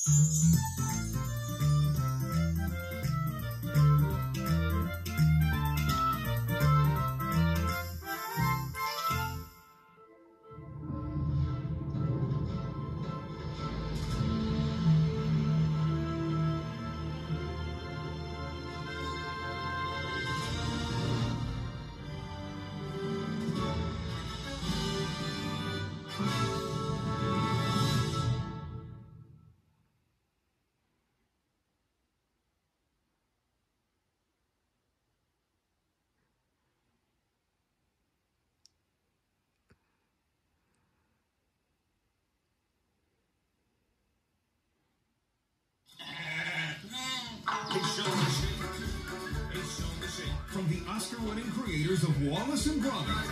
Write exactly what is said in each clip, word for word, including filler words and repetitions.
From the Oscar-winning creators of Wallace and Gromit.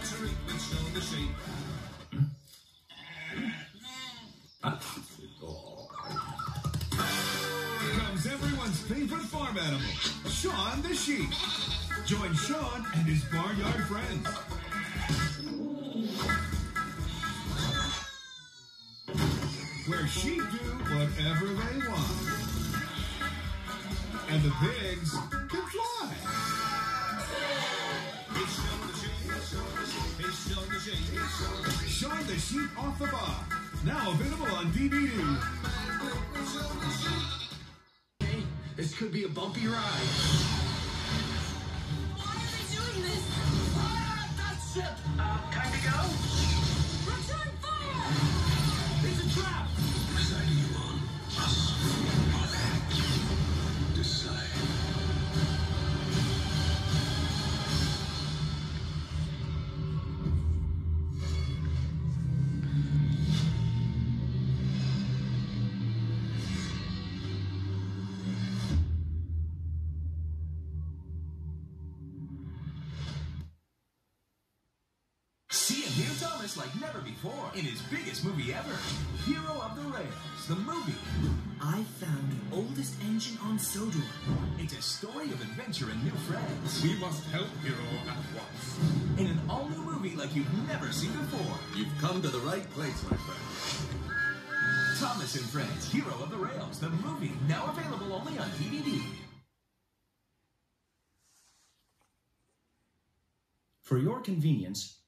Comes everyone's favorite farm animal, Shaun the sheep. Join Shaun and his barnyard friends. Where sheep do whatever they want. And the pigs can fly. Shaun the Sheep Off the Bar. Now available on D V D. Hey, this could be a bumpy ride. Why are they doing this? Ah, that ship! Uh, time to go? Return fire! It's a trap! Deciding you on us or them. Decide. See and hear Thomas like never before in his biggest movie ever, Hero of the Rails, the movie. I found the oldest engine on Sodor. It's a story of adventure and new friends. We must help Hero at once. In an all-new movie like you've never seen before. You've come to the right place, my friend. Thomas and Friends, Hero of the Rails, the movie, now available only on D V D. For your convenience,